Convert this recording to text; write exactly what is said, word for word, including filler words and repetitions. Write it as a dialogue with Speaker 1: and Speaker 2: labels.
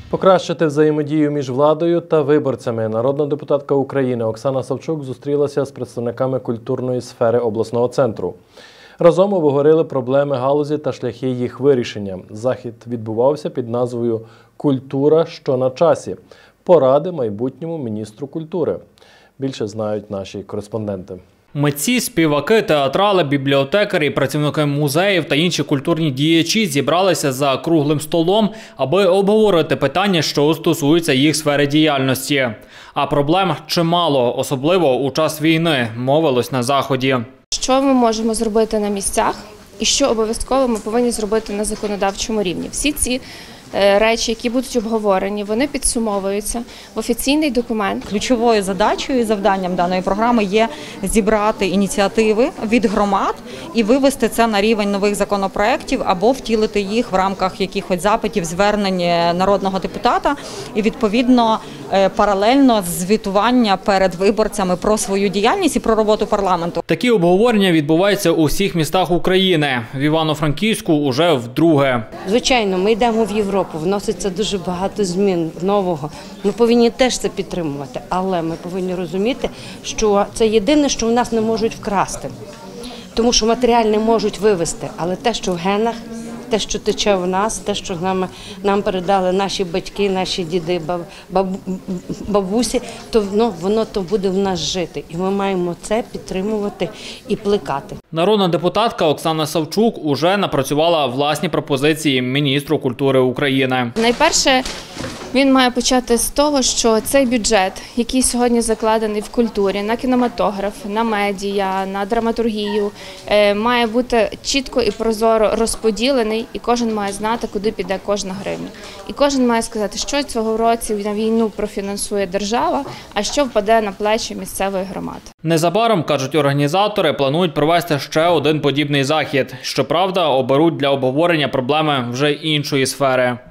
Speaker 1: Покращити взаємодію між владою та виборцями. Народна депутатка України Оксана Савчук зустрілася з представниками культурної сфери обласного центру. Разом обговорили проблеми галузі та шляхи їх вирішення. Захід відбувався під назвою «Культура, що на часі. Поради майбутньому міністру культури». Більше знають наші кореспонденти.
Speaker 2: Митці, співаки, театрали, бібліотекарі, працівники музеїв та інші культурні діячі зібралися за круглим столом, аби обговорити питання, що стосуються їх сфери діяльності. А проблем чимало, особливо у час війни, мовилось на Заході.
Speaker 3: Що ми можемо зробити на місцях і що обов'язково ми повинні зробити на законодавчому рівні? Всі ці речі, які будуть обговорені, вони підсумовуються в офіційний документ.
Speaker 4: Ключовою задачею і завданням даної програми є зібрати ініціативи від громад і вивести це на рівень нових законопроєктів або втілити їх в рамках якихось запитів, звернень народного депутата і, відповідно, паралельно звітування перед виборцями про свою діяльність і про роботу парламенту.
Speaker 2: Такі обговорення відбуваються у всіх містах України. В Івано-Франківську уже вдруге.
Speaker 5: Звичайно, ми йдемо в Європу. Вноситься дуже багато змін нового. Ми повинні теж це підтримувати, але ми повинні розуміти, що це єдине, що в нас не можуть вкрасти. Тому що матеріальне можуть вивезти, але те, що в генах, те, що тече в нас, те, що нам, нам передали наші батьки, наші діди, баб, бабусі, то ну, воно то буде в нас жити. І ми маємо це підтримувати і плекати.
Speaker 2: Народна депутатка Оксана Савчук уже напрацювала власні пропозиції міністру культури України.
Speaker 3: Найперше, він має почати з того, що цей бюджет, який сьогодні закладений в культурі, на кінематограф, на медіа, на драматургію, має бути чітко і прозоро розподілений, і кожен має знати, куди піде кожна гривня. І кожен має сказати, що цього року на війну профінансує держава, а що впаде на плечі місцевої громади.
Speaker 2: Незабаром, кажуть організатори, планують провести ще один подібний захід. Щоправда, оберуть для обговорення проблеми вже іншої сфери.